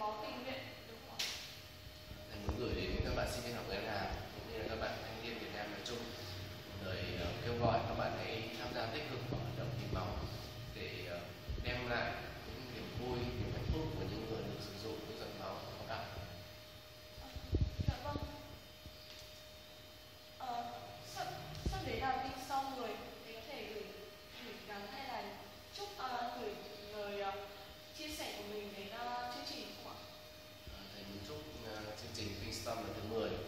máu tình nguyện đúng không ạ? Thầy muốn gửi đến các bạn sinh viên học ngân hàng cũng như là các bạn thanh niên Việt Nam nói chung lời kêu gọi các bạn hãy tham gia tích cực vào hoạt động hiến máu để đem lại những niềm vui, niềm hạnh phúc của những người được sử dụng những giọt máu của các bạn. Dạ vâng. Sắp đến là đi xong rồi, thì có thể gửi gắm hay là chúc gửi lời chia sẻ của mình đến chương trình không ạ? Thầy muốn chúc chương trình Kingston lần thứ 10